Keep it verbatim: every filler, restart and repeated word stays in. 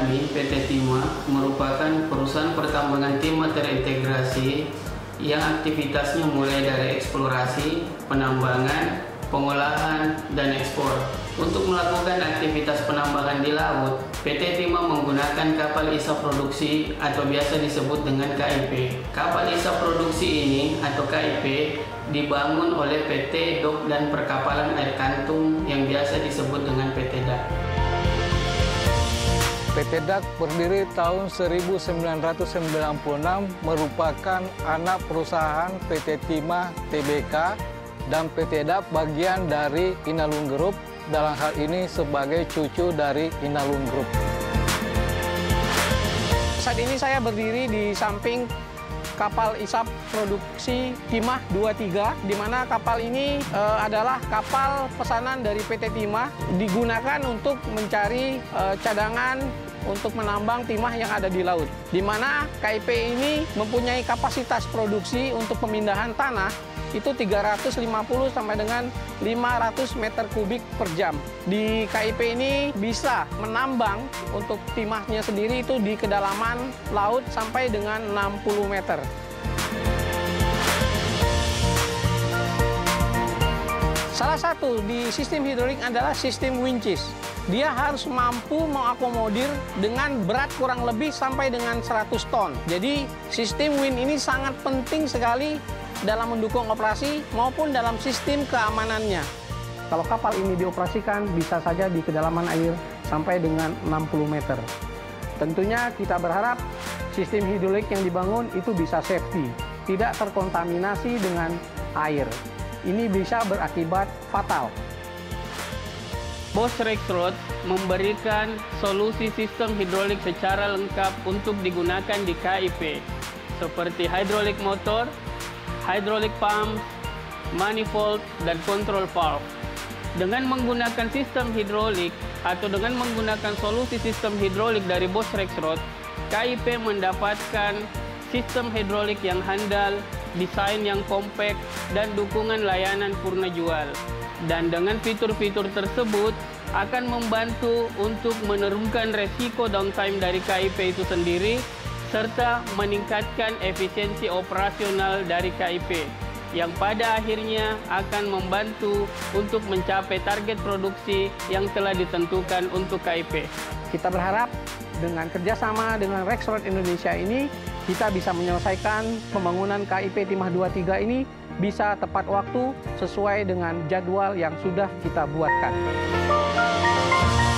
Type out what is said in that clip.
kami, P T Timah, merupakan perusahaan pertambangan timah terintegrasi yang aktivitasnya mulai dari eksplorasi, penambangan, pengolahan, dan ekspor. Untuk melakukan aktivitas penambangan di laut, P T Timah menggunakan kapal isap produksi atau biasa disebut dengan K I P. Kapal isap produksi ini atau K I P dibangun oleh P T Dok dan Perkapalan Air Kantung yang biasa disebut dengan P T D A K. P T D A K berdiri tahun seribu sembilan ratus sembilan puluh enam, merupakan anak perusahaan P T Timah Tbk, dan P T D A K bagian dari Inalum Group, dalam hal ini sebagai cucu dari Inalum Group. Saat ini saya berdiri di samping kapal isap produksi Timah dua puluh tiga, di mana kapal ini e, adalah kapal pesanan dari P T Timah, digunakan untuk mencari e, cadangan untuk menambang timah yang ada di laut. Di mana K I P ini mempunyai kapasitas produksi untuk pemindahan tanah itu tiga ratus lima puluh sampai dengan lima ratus meter kubik per jam. Di K I P ini bisa menambang untuk timahnya sendiri itu di kedalaman laut sampai dengan enam puluh meter. Salah satu di sistem hidrolik adalah sistem winches. Dia harus mampu mengakomodir dengan berat kurang lebih sampai dengan seratus ton. Jadi sistem wind ini sangat penting sekali dalam mendukung operasi maupun dalam sistem keamanannya. Kalau kapal ini dioperasikan bisa saja di kedalaman air sampai dengan enam puluh meter. Tentunya kita berharap sistem hidrolik yang dibangun itu bisa safety, tidak terkontaminasi dengan air. Ini bisa berakibat fatal. Bosch Rexroth memberikan solusi sistem hidrolik secara lengkap untuk digunakan di K I P, seperti hydraulic motor, hydraulic pump, manifold, dan control valve. Dengan menggunakan sistem hidrolik atau dengan menggunakan solusi sistem hidrolik dari Bosch Rexroth, K I P mendapatkan sistem hidrolik yang handal, desain yang kompak, dan dukungan layanan purna jual. Dan dengan fitur-fitur tersebut akan membantu untuk menurunkan resiko downtime dari K I P itu sendiri, serta meningkatkan efisiensi operasional dari K I P, yang pada akhirnya akan membantu untuk mencapai target produksi yang telah ditentukan untuk K I P. Kita berharap dengan kerjasama dengan Rexroth Indonesia ini, kita bisa menyelesaikan pembangunan K I P Timah dua puluh tiga ini bisa tepat waktu sesuai dengan jadwal yang sudah kita buatkan.